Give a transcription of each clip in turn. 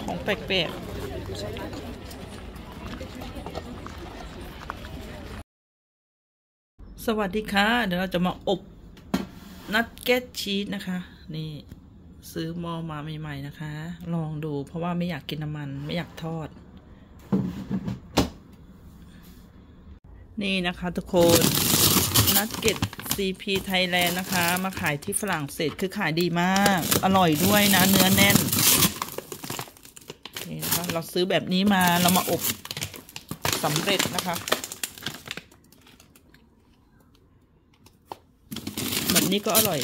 ของแปลกๆสวัสดีค่ะเดี๋ยวเราจะมาอบนักเก็ตชีสนะคะนี่ซื้อหม้อมาใหม่ๆนะคะลองดูเพราะว่าไม่อยากกินน้ำมันไม่อยากทอดนี่นะคะทุกคนนักเก็ต CP Thailand นะคะมาขายที่ฝรั่งเศสคือขายดีมากอร่อยด้วยนะเนื้อแน่นนี่นะคะเราซื้อแบบนี้มาเรามาอบสำเร็จนะคะแบบนี้ก็อร่อย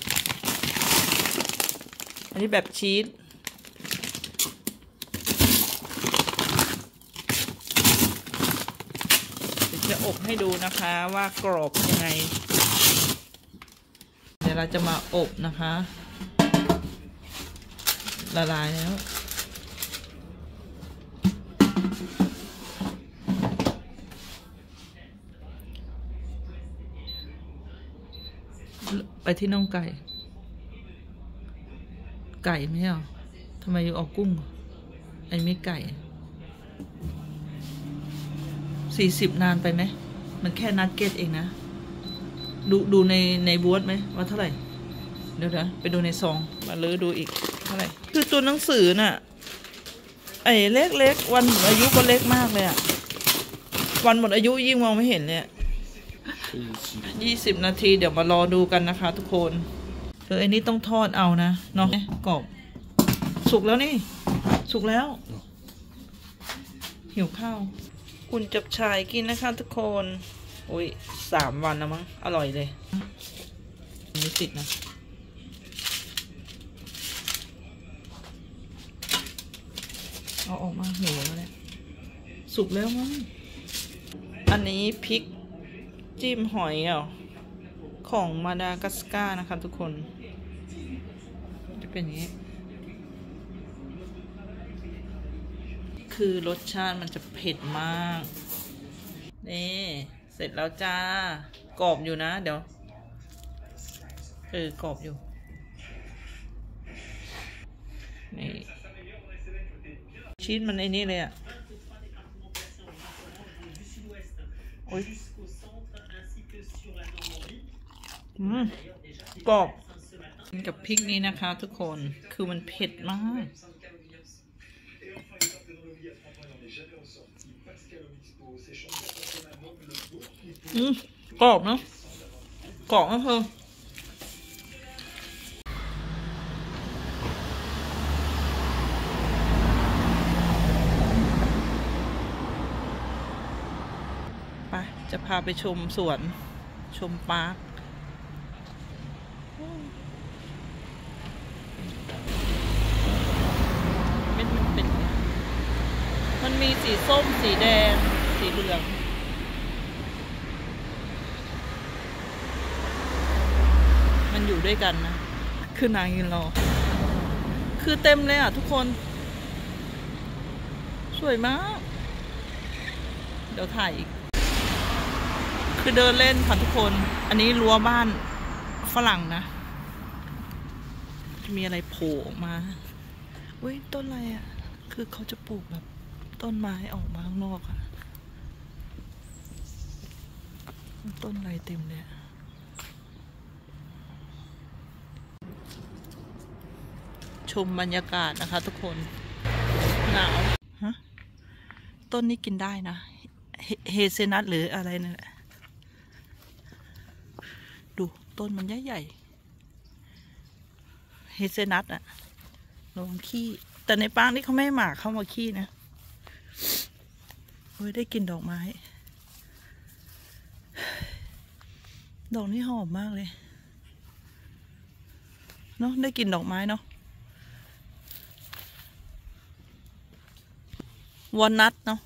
อันนี้แบบชีสจะอบให้ดูนะคะว่ากรอบยังไงเดี๋ยวเราจะมาอบนะคะละลายแล้วไปที่น่องไก่ไม่เอาทำไมอยู่เอากุ้งไอ้ไม่ไก่40นานไปไหมมันแค่นัดเก็ตเองนะดูในบวชไหมว่าเท่าไหร่เดี๋ยวไปดูในซองมาลื้อดูอีกเท่าไหร่คือตัวหนังสือน่ะไอ้เล็กวันหมดอายุก็เล็กมากเลยอะวันหมดอายุยิ่งมองไม่เห็นเลย20 นาทีเดี๋ยวมารอดูกันนะคะทุกคนไอ้นี่ต้องทอดเอานะเนาะกรอบสุกแล้วนี่สุกแล้วหิวข้าวคุณจับชายกินนะคะทุกคนอุ้ย3 วันแล้วมั้งอร่อยเลยไม่ติดนะเอาออกมาหิวแล้วเนี่ยสุกแล้วมั้งอันนี้พริกจิ้มหอยของมาดากัสการ์นะคะทุกคนจะเป็นอย่างนี้คือรสชาติมันจะเผ็ดมากนี่เสร็จแล้วจ้ากรอบอยู่นะเดี๋ยวกรอบอยู่นี่ชีสมันไอ้นี่เลยโอ้ยกรอบกับพริกนี้นะคะทุกคนคือมันเผ็ดมากกรอบเนาะกรอบนะเพิ่มไปจะพาไปชมสวนชมปาร์คมันมีสีส้มสีแดงสีเหลืองมันอยู่ด้วยกันนะคือนางยินรอคือเต็มเลยทุกคนสวยมากเดี๋ยวถ่ายอีกคือเดินเล่นค่ะทุกคนอันนี้รั้วบ้านฝรั่งนะมีอะไรโผล่ออกมาเว้ยต้นอะไรคือเขาจะปลูกแบบต้นไม้ออกมาข้างนอกต้นอะไรเต็มเลยชมบรรยากาศนะคะทุกคนหนาวต้นนี้กินได้นะเฮเซนัทหรืออะไรนั่นแหละดูต้นมันใหญ่ๆเฮเซนัทลงขี้แต่ในปางนี่เขาไม่หมากเข้ามาขี้นะเฮ้ยได้กลิ่นดอกไม้ดอกนี้หอมมากเลยเนาะได้กลิ่นดอกไม้เนาะวอลนัทเนาะ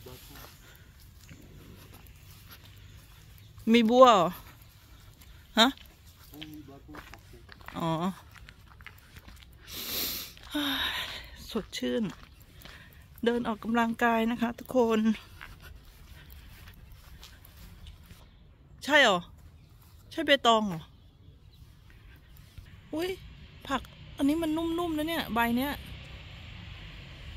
มีบัวฮะอ๋อสดชื่นเดินออกกำลังกายนะคะทุกคนใช่หรอใช่เบตองเหรออุ้ยผักอันนี้มันนุ่มๆนะเนี่ยใบเนี้ย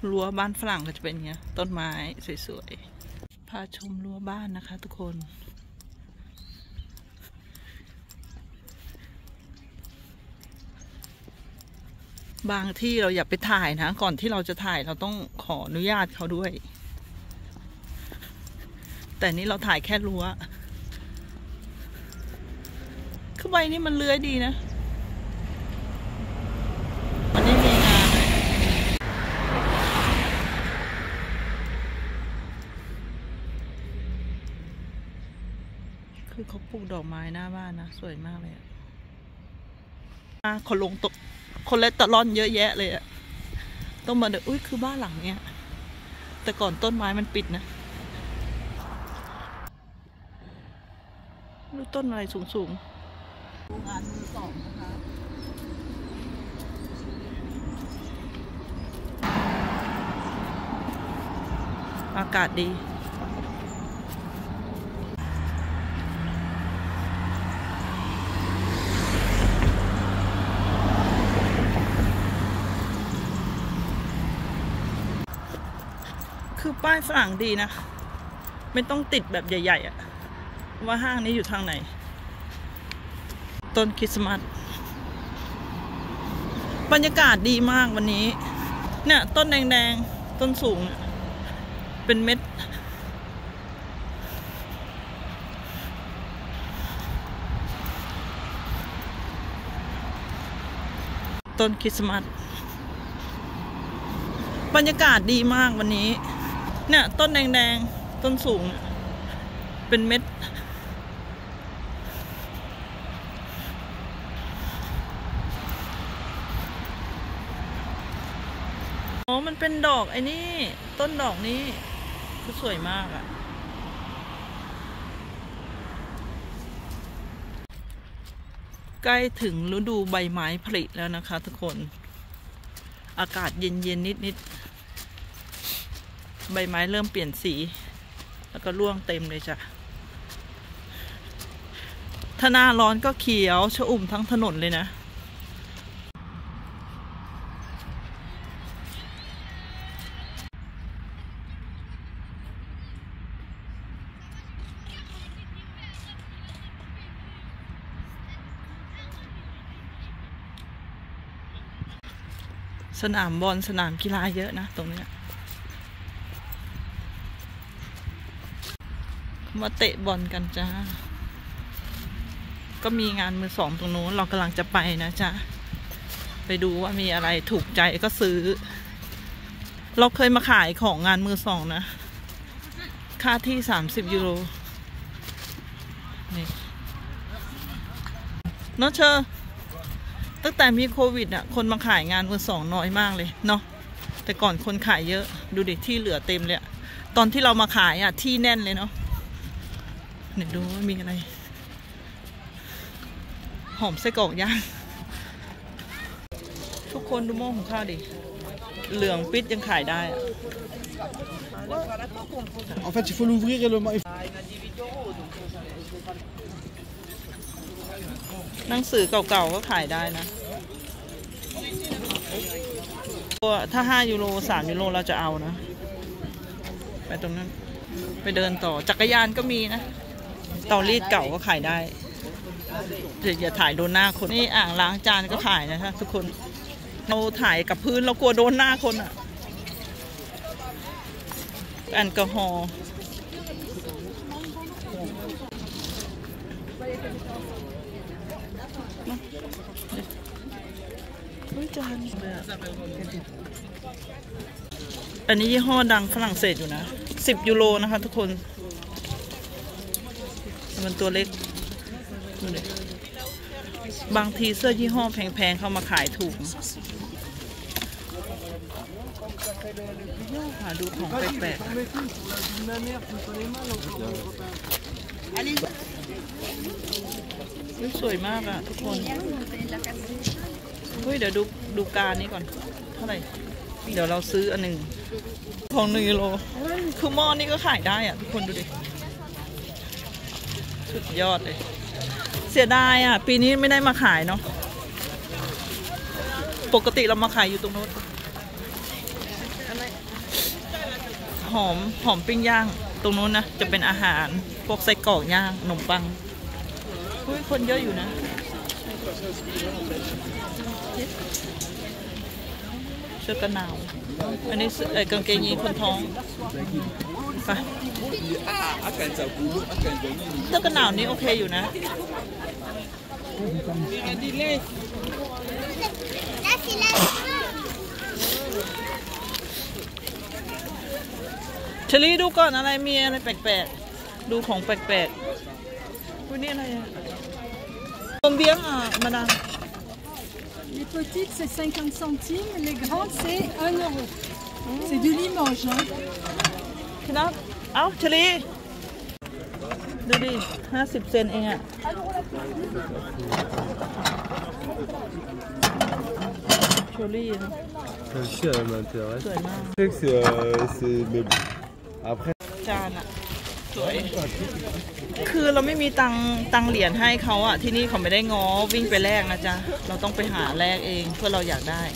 รั้วบ้านฝรั่งก็จะเป็นเงี้ยต้นไม้สวยๆพาชมรั้วบ้านนะคะทุกคนบางที่เราอย่าไปถ่ายนะก่อนที่เราจะถ่ายเราต้องขออนุญาตเขาด้วย แต่นี้เราถ่ายแค่รั้วคือใบนี้มันเลื้อยดีนะวันนี้มีงานคือเขาปลูกดอกไม้หน้าบ้านนะสวยมากเลยคนลงตกคนเล็ดตะล่อนเยอะแยะเลยอะต้องมาเดี๋ยวอุ้ยคือบ้านหลังเนี้ยแต่ก่อนต้นไม้มันปิดนะดูต้นอะไรสูงๆงานมือสองนะคะอากาศดีคือป้ายฝรั่งดีนะไม่ต้องติดแบบใหญ่ๆอะว่าห้างนี้อยู่ทางไหนต้นคริสต์มาสบรรยากาศดีมากวันนี้เนี่ยต้นแดงๆต้นสูงเป็นเม็ดต้นคริสต์มาสบรรยากาศดีมากวันนี้เนี่ยต้นแดงๆต้นสูงเป็นเม็ดอ๋อมันเป็นดอกไอ้นี่ต้นดอกนี้คือสวยมากอะใกล้ถึงฤดูใบไม้ผลิแล้วนะคะทุกคนอากาศเย็นๆนิดๆใบไม้เริ่มเปลี่ยนสีแล้วก็ร่วงเต็มเลยจ้ะถ้าหน้าร้อนก็เขียวชอุ่มทั้งถนนเลยนะสนามบอลสนามกีฬาเยอะนะตรงนี้มาเตะบอลกันจ้าก็มีงานมือสองตรงนู้นเรากำลังจะไปนะจ๊ะไปดูว่ามีอะไรถูกใจก็ซื้อเราเคยมาขายของงานมือสองนะค่าที่30 ยูโรนี่เนาะเชอตั้งแต่มีโควิดอ่ะคนมาขายงานมือสองน้อยมากเลยเนาะแต่ก่อนคนขายเยอะดูดิที่เหลือเต็มเลยตอนที่เรามาขายอ่ะที่แน่นเลยเนาะเนี่ยดูว่ามีอะไรหอมไส้กรอกย่างทุกคนดูหม้อของข้าวดิเหลืองปิดยังขายได้อะ En fait, il faut l'ouvrir et le... หนังสือเก่าๆก็ขายได้นะถ้า5 ยูโร3 ยูโรเราจะเอานะไปตรงนั้นไปเดินต่อจักรยานก็มีนะเตารีดเก่าก็ขายได้อย่าถ่ายโดนหน้าคนนี่อ่างล้างจานก็ขายนะคะทุกคนเราถ่ายกับพื้นเรากลัวโดนหน้าคนอะแอลกอฮอล์อันนี้ยี่ห้อดังฝรั่งเศสอยู่นะ10 ยูโรนะคะทุกคนมันตัวเล็กบางทีเสื้อยี่ห้อแพงๆเข้ามาขายถูกหาดูของแปลกๆสวยมากอะทุกคนเฮ้ยเดี๋ยวดูการนี้ก่อนเท่าไหร่เดี๋ยวเราซื้ออันหนึ่งของ1 ยูโรคือหม้อนี่ก็ขายได้อะทุกคนดูดิสุดยอดเลยเสียดายอ่ะปีนี้ไม่ได้มาขายเนาะปกติเรามาขายอยู่ตรงโน้นหอมปิ้งย่างตรงนู้นนะจะเป็นอาหารพวกไส้กรอกย่างขนมปังคนเยอะอยู่นะเสื้อกันหนาวอันนี้กางเกงยีนคนท้องไปเสื้อกันหนาวนี้โอเคอยู่นะเชลี่ดูก่อนอะไรมีอะไรแปลกๆดูของแปลกๆวันนี้อะไรอะนมเบี้ยงอ่ะมาดาม Les petites, c'est 50 centimes. Les grandes, c'est 1 euro. C'est du Limoges. Hein. พี่น้องเอ้าเชลี่ดูดิ50 เซนเองอ่ะเชอรี่นะ Celle-ci, elle m'intéresse. สวยมาก Je sais que c'est... Mais bon. Après... จานอ่ะสวยคือเราไม่มีตังเหรียญให้เขาอ่ะที่นี่เขาไม่ได้ง้อวิ่งไปแลกนะจ๊ะเราต้องไปหาแลกเองเพื่อเราอยากได้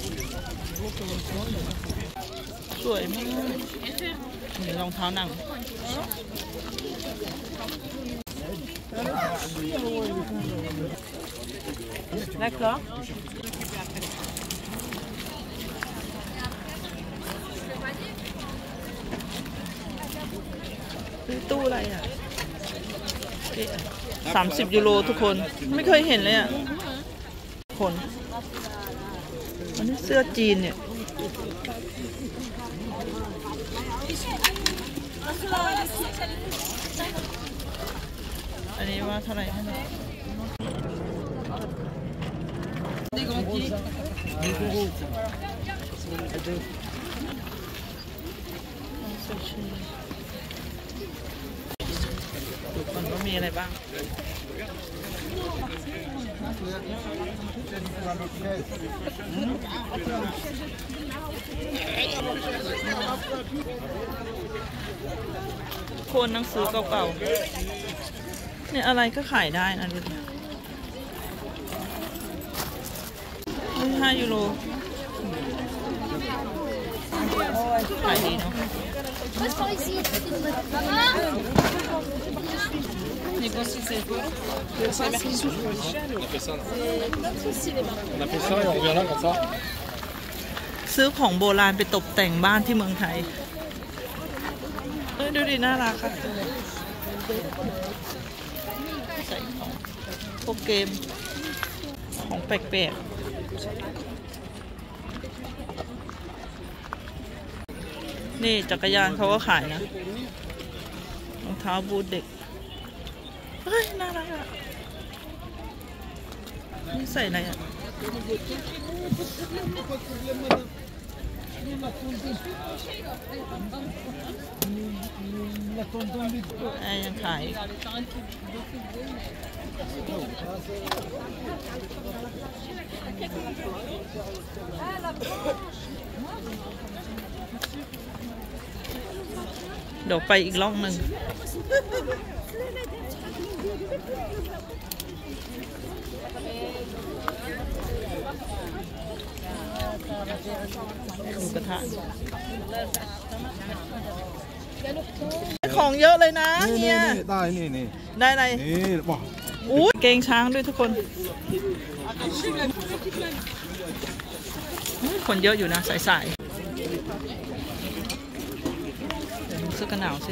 สวยมากนี่รองเท้าหนังแลกเหรอตู้อะไรอ่ะ30 ยูโรทุกคนไม่เคยเห็นเลยอ่ะคนอันนี้เสื้อจีนเนี่ยอันนี้ว่าเท่าไหร่ดูก่อนว่ามีอะไรบ้างโคนหนังสือเก่าๆเนี่ยอะไรก็ขายได้นะดูดิ5 ยูโรขายดีเนาะซื้อของโบราณไปตกแต่งบ้านที่เมืองไทยดูดิน่ารักค่ะใส่ของพวกเกมของแปลกๆนี่จักรยานเขาก็ขายนะรองเท้าบูทเด็กเฮ้ยน่ารักอ่ะนี่ใส่อะไรอ่ะยังขายเดี๋ยวไปอีกล่องหนึ่งหมูกระทะของเยอะเลยนะเนี่ยได้นี่ได้อะไรนี่ว้าวอู้เกงช้างด้วยทุกคนคนเยอะอยู่นะสายเดี๋ยวซื้อกันหนาวสิ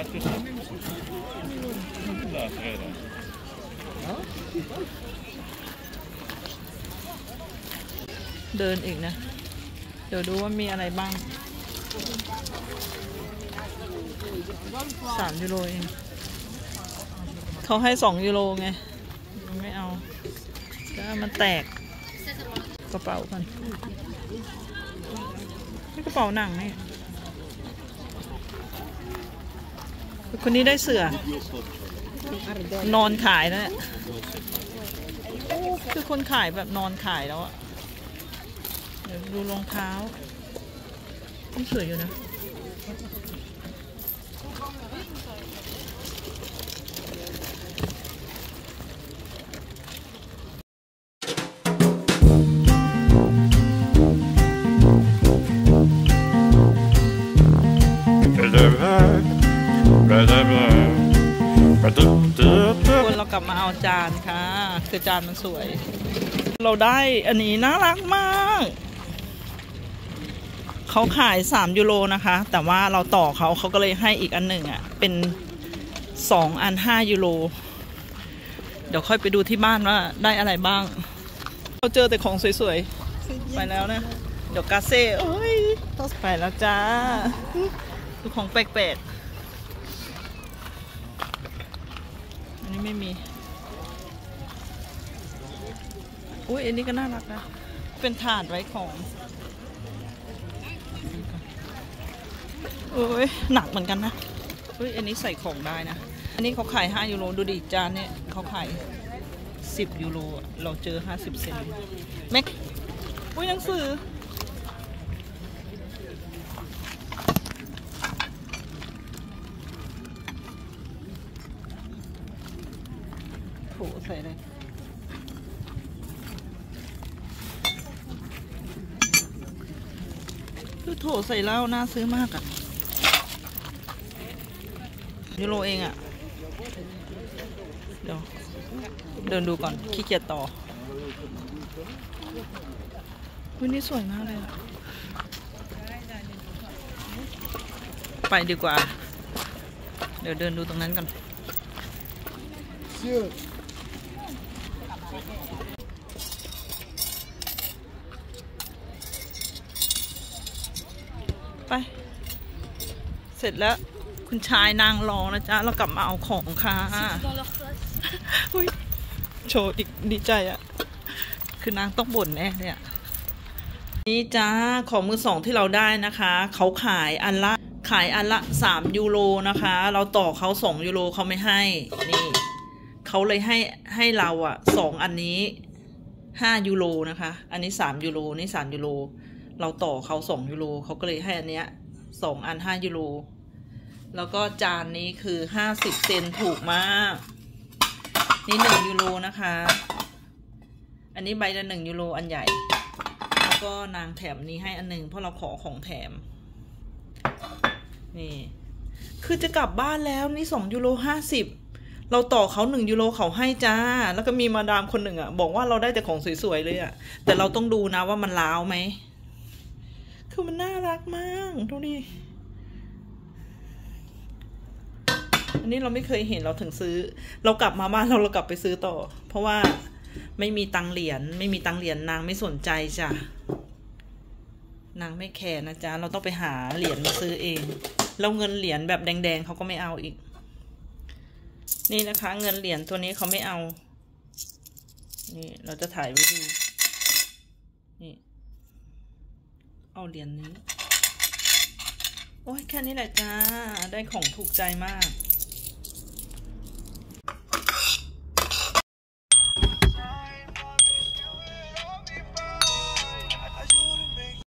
เดินอีกนะเดี๋ยวดูว่ามีอะไรบ้าง3 ยูโรเองเขาให้2 ยูโรไงไม่เอาก็มันแตกกระเป๋ากันนี่กระเป๋าหนังนี่คนนี้ได้เสือนอนขายนะคือคนขายแบบนอนขายแล้วอะเดี๋ยวดูรองเท้าต้องสวยอยู่นะ de กลับมาเอาจานค่ะคือจานมันสวยเราได้อันนี้น่ารักมากเขาขาย3 ยูโรนะคะแต่ว่าเราต่อเขาก็เลยให้อีกอันหนึ่งอ่ะเป็น2 อัน5 ยูโรเดี๋ยวค่อยไปดูที่บ้านว่าได้อะไรบ้างเราเจอแต่ของสวยๆไปแล้วนะเดี๋ยวกาเซ่เอ้ยไปแล้วจ้าดูของแปลกๆอันนี้ไม่มีอุ้ยอันนี้ก็น่ารักนะเป็นถาดไว้ของโอ้ยหนักเหมือนกันนะอุ้ยอันนี้ใส่ของได้นะอันนี้เขาขาย5 ยูโรดูดิจานเนี่ยเขาขาย10 ยูโรเราเจอ50 เซนต์แม็กอุ้ยหนังสือโถใส่เลยคือโถใส่เหล้าน่าซื้อมากอะยูโรเองอะเดี๋ยวเดินดูก่อนขี้เกียจต่อวันนี้สวยมากเลยอะไปดีกว่าเดี๋ยวเดินดูตรงนั้นก่อนไปเสร็จแล้วคุณชายนางรอนะจ๊ะเรากลับมาเอาของค่ะโชว์อีกดีใจอ่ะคือนางต้องบ่นแน่เนี่ยนี่จ้าของมือสองที่เราได้นะคะเขาขายอันละ3 ยูโรนะคะเราต่อเขา2 ยูโรเขาไม่ให้นี่เขาเลยให้เราอ่ะ2 อันนี้5 ยูโรนะคะอันนี้3 ยูโรนี่3 ยูโรเราต่อเขา2 ยูโรเขาก็เลยให้อันเนี้ย2 อัน5 ยูโรแล้วก็จานนี้คือ50 เซนต์ถูกมากนี่1 ยูโรนะคะอันนี้ใบละ1 ยูโรอันใหญ่แล้วก็นางแถมนี้ให้อันหนึ่งเพราะเราขอของแถมนี่คือจะกลับบ้านแล้วนี่2 ยูโร50เราต่อเขา1 ยูโรเขาให้จ้าแล้วก็มีมาดามคนหนึ่งอ่ะบอกว่าเราได้แต่ของสวยๆเลยอ่ะแต่เราต้องดูนะว่ามันล้าวไหมคือมันน่ารักมากดูดิอันนี้เราไม่เคยเห็นเราถึงซื้อเรากลับมาบ้านเรากลับไปซื้อต่อเพราะว่าไม่มีตังเหรียญนางไม่สนใจจ้ะนางไม่แคร์นะจ๊ะเราต้องไปหาเหรียญมาซื้อเองแล้วเงินเหรียญแบบแดงๆเขาก็ไม่เอาอีกนี่นะคะเงินเหรียญตัวนี้เขาไม่เอานี่เราจะถ่ายไว้ดูนี่เอาเหรียญนี้โอ้ยแค่นี้แหละจ้าได้ของถูกใจมาก